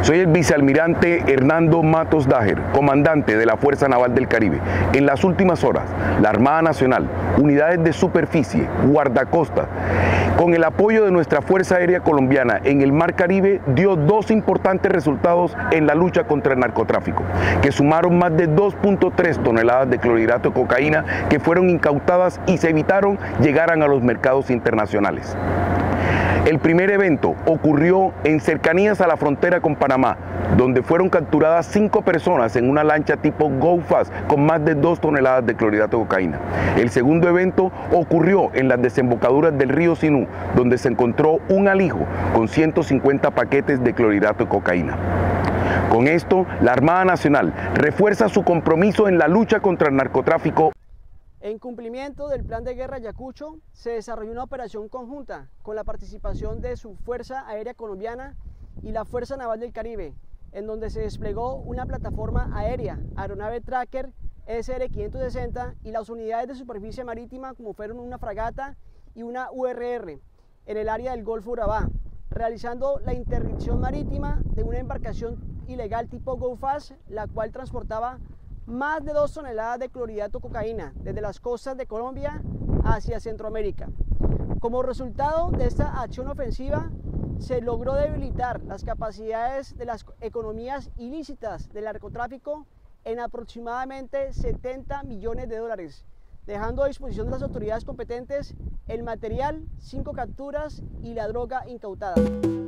Soy el vicealmirante Hernando Matos Dager, comandante de la Fuerza Naval del Caribe. En las últimas horas, la Armada Nacional, unidades de superficie, guardacostas, con el apoyo de nuestra Fuerza Aérea Colombiana en el Mar Caribe, dio dos importantes resultados en la lucha contra el narcotráfico, que sumaron más de 2.3 toneladas de clorhidrato de cocaína que fueron incautadas y se evitaron llegaran a los mercados internacionales. El primer evento ocurrió en cercanías a la frontera con Panamá, donde fueron capturadas 5 personas en una lancha tipo Go Fast con más de 2 toneladas de clorhidrato de cocaína. El segundo evento ocurrió en las desembocaduras del río Sinú, donde se encontró un alijo con 150 paquetes de clorhidrato de cocaína. Con esto, la Armada Nacional refuerza su compromiso en la lucha contra el narcotráfico. En cumplimiento del Plan de Guerra Ayacucho, se desarrolló una operación conjunta con la participación de su Fuerza Aérea Colombiana y la Fuerza Naval del Caribe, en donde se desplegó una plataforma aérea, aeronave Tracker SR-560 y las unidades de superficie marítima como fueron una fragata y una URR en el área del Golfo Urabá, realizando la interdicción marítima de una embarcación ilegal tipo Go Fast, la cual transportaba más de 2 toneladas de clorhidrato de cocaína desde las costas de Colombia hacia Centroamérica. Como resultado de esta acción ofensiva, se logró debilitar las capacidades de las economías ilícitas del narcotráfico en aproximadamente 70 millones de dólares, dejando a disposición de las autoridades competentes el material, 5 capturas y la droga incautada.